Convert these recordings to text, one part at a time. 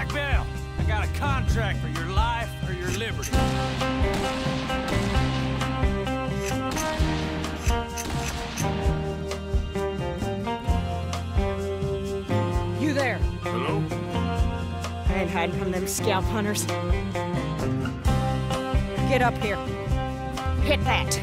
Black Belle, I got a contract for your life or your liberty. You there? Hello? I ain't hiding from them scalp hunters. Get up here. Hit that.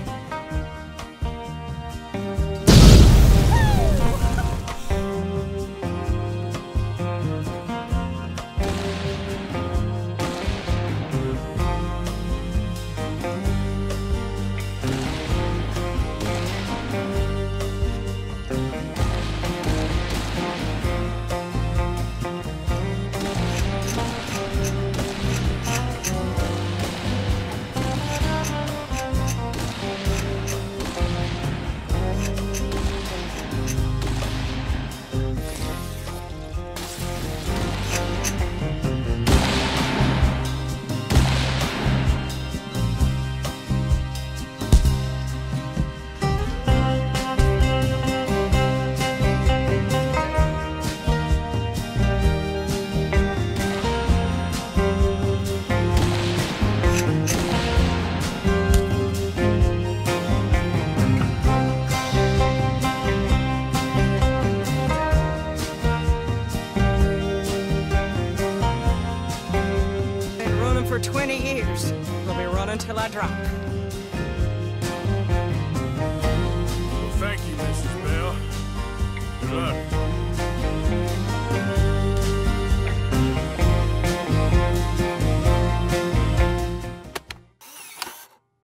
For 20 years. We'll be running till I drop.